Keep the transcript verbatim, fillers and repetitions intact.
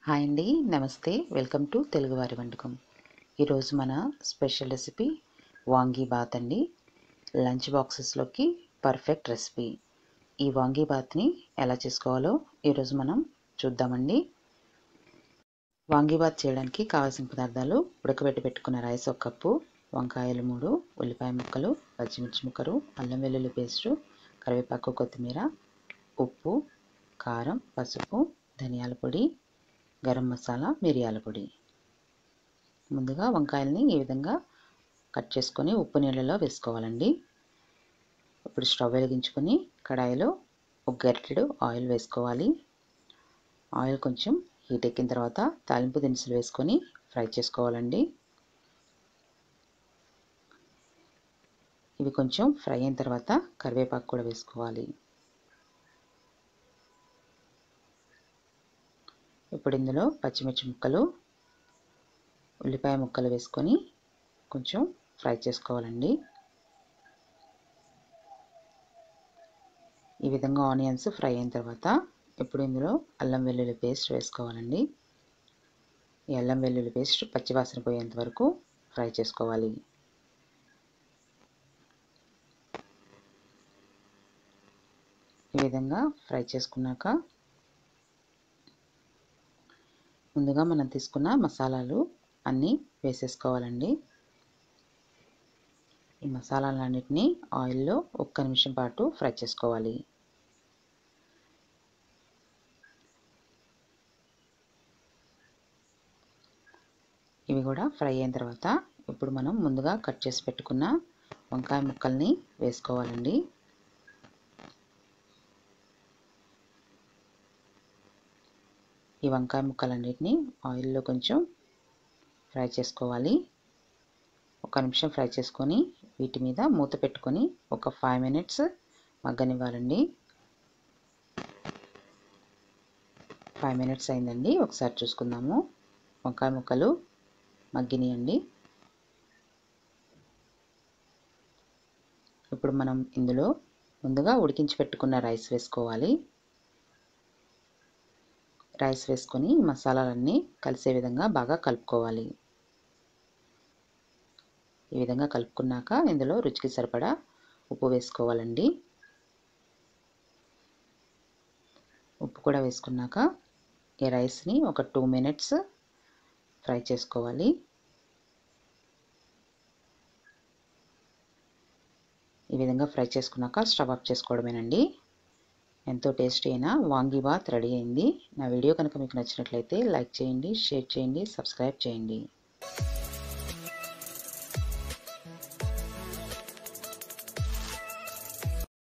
Hi అండి, నమస్తే. Welcome to Telugu వారి వంటకం. ఈరోజు మన స్పెషల్ రెసిపీ వాంగీ బాత్ అండి. లంచ్ బాక్సెస్లోకి పర్ఫెక్ట్ రెసిపీ. ఈ వాంగీ బాత్ని ఎలా చేసుకోవాలో ఈరోజు మనం చూద్దామండి. వాంగీ బాత్ చేయడానికి కావాల్సిన పదార్థాలు: ఉడకబెట్టి పెట్టుకున్న రైస్ ఒక కప్పు, వంకాయలు మూడు, ఉల్లిపాయ ముక్కలు, పచ్చిమిర్చి ముక్కలు, అల్లం వెల్లుల్లి పేస్టు, కరివేపాకు, కొత్తిమీర, ఉప్పు, కారం, పసుపు, ధనియాల పొడి, గరం మసాలా, మిరియాల పొడి. ముందుగా వంకాయల్ని ఈ విధంగా కట్ చేసుకొని ఉప్పు నీళ్ళలో వేసుకోవాలండి. ఇప్పుడు స్టవ్ వెలిగించుకొని కడాయిలో ఒక గరిటెడు ఆయిల్ వేసుకోవాలి. ఆయిల్ కొంచెం హీట్ ఎక్కిన తర్వాత తాలింపు దినుసులు వేసుకొని ఫ్రై చేసుకోవాలండి. ఇవి కొంచెం ఫ్రై అయిన తర్వాత కరివేపాకు కూడా వేసుకోవాలి. ఇప్పుడు ఇందులో పచ్చిమిర్చి ముక్కలు, ఉల్లిపాయ ముక్కలు వేసుకొని కొంచెం ఫ్రై చేసుకోవాలండి. ఈ విధంగా ఆనియన్స్ ఫ్రై అయిన తర్వాత ఇప్పుడు ఇందులో అల్లం వెల్లుల్లి పేస్ట్ వేసుకోవాలండి. ఈ అల్లం వెల్లుల్లి పేస్ట్ పచ్చివాసన పోయేంత వరకు ఫ్రై చేసుకోవాలి. ఈ విధంగా ఫ్రై చేసుకున్నాక ముందుగా మనం తీసుకున్న మసాలాలు అన్నీ వేసేసుకోవాలండి. ఈ మసాలాలన్నిటినీ ఆయిల్లో ఒక్క నిమిషం పాటు ఫ్రై చేసుకోవాలి. ఇవి కూడా ఫ్రై అయిన తర్వాత ఇప్పుడు మనం ముందుగా కట్ చేసి పెట్టుకున్న వంకాయ ముక్కల్ని వేసుకోవాలండి. ఈ వంకాయ ముక్కలన్నిటిని ఆయిల్లో కొంచెం ఫ్రై చేసుకోవాలి. ఒక నిమిషం ఫ్రై చేసుకొని వీటి మీద మూత పెట్టుకొని ఒక ఫైవ్ మినిట్స్ మగ్గనివ్వాలండి. ఫైవ్ మినిట్స్ అయిందండి, ఒకసారి చూసుకుందాము. వంకాయ ముక్కలు మగ్గినాయండి. ఇప్పుడు మనం ఇందులో ముందుగా ఉడికించి పెట్టుకున్న రైస్ వేసుకోవాలి. రైస్ వేసుకొని మసాలాలన్నీ కలిసే విధంగా బాగా కలుపుకోవాలి. ఈ విధంగా కలుపుకున్నాక ఇందులో రుచికి సరిపడా ఉప్పు వేసుకోవాలండి. ఉప్పు కూడా వేసుకున్నాక ఈ రైస్ని ఒక టూ మినిట్స్ ఫ్రై చేసుకోవాలి. ఈ విధంగా ఫ్రై చేసుకున్నాక స్టవ్ ఆఫ్ చేసుకోవడమేనండి. ఎంతో టేస్టీ అయిన వాంగీ బాత్ రెడీ అయింది. నా వీడియో కనుక మీకు నచ్చినట్లయితే లైక్ చేయండి, షేర్ చేయండి, సబ్స్క్రైబ్ చేయండి.